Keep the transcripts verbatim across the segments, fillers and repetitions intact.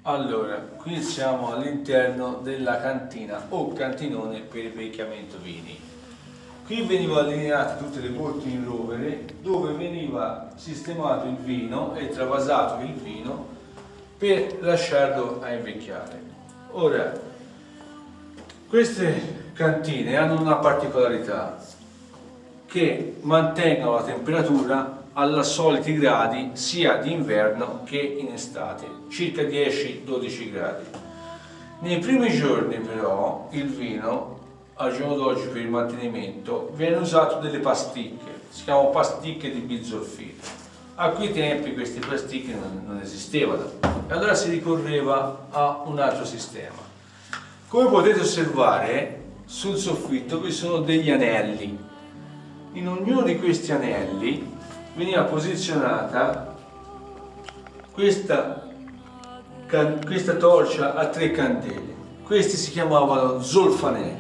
Allora, qui siamo all'interno della cantina o cantinone per il vecchiamento vini. Qui venivano allineate tutte le botti in rovere dove veniva sistemato il vino e travasato il vino per lasciarlo a invecchiare. Ora, queste cantine hanno una particolarità, che mantengono la temperatura alla soliti gradi sia d'inverno che in estate, circa dieci dodici gradi. Nei primi giorni però il vino, al giorno d'oggi per il mantenimento, viene usato delle pasticche, si chiamano pasticche di bizzolfito. A quei tempi queste pasticche non, non esistevano e allora si ricorreva a un altro sistema. Come potete osservare, sul soffitto vi sono degli anelli. In ognuno di questi anelli veniva posizionata questa, questa torcia a tre candele. Questi si chiamavano zolfanelli.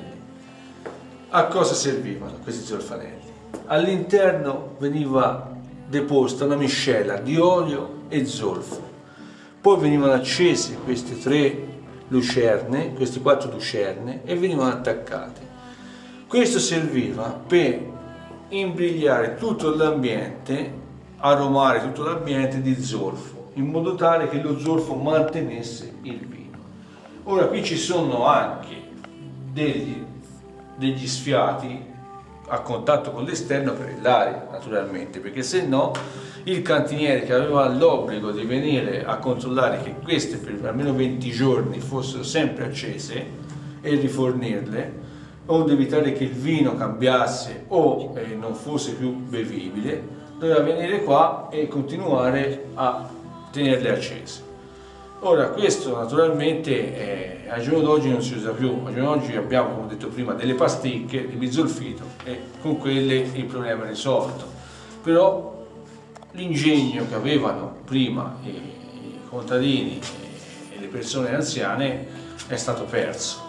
A cosa servivano questi zolfanelli? All'interno veniva deposta una miscela di olio e zolfo. Poi venivano accese queste tre lucerne, queste quattro lucerne, e venivano attaccate. Questo serviva per imbrigliare tutto l'ambiente, aromare tutto l'ambiente di zolfo, in modo tale che lo zolfo mantenesse il vino. Ora qui ci sono anche degli, degli sfiati a contatto con l'esterno per l'aria, naturalmente, perché se no il cantiniere, che aveva l'obbligo di venire a controllare che queste per almeno venti giorni fossero sempre accese e rifornirle, o di evitare che il vino cambiasse o eh, non fosse più bevibile, doveva venire qua e continuare a tenerle accese. Ora, questo naturalmente eh, al giorno d'oggi non si usa più. Al giorno d'oggi abbiamo, come detto prima, delle pasticche di bizzolfito e con quelle il problema è risolto. Però l'ingegno che avevano prima i, i contadini e le persone anziane è stato perso.